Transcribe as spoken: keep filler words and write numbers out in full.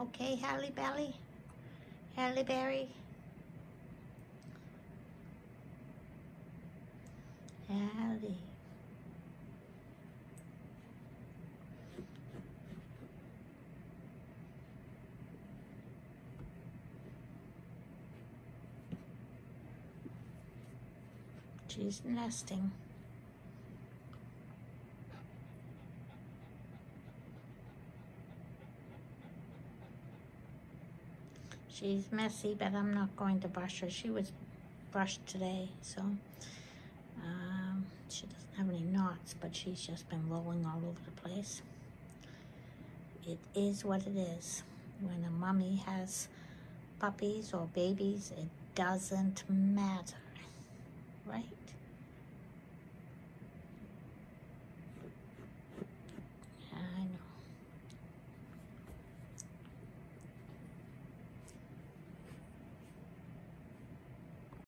okay, Hallie Belly? Hallie Berry? Hallie. She's nesting. She's messy, but I'm not going to brush her. She was brushed today, so um, she doesn't have any knots, but she's just been rolling all over the place. It is what it is. When a mummy has puppies or babies, it doesn't matter, right?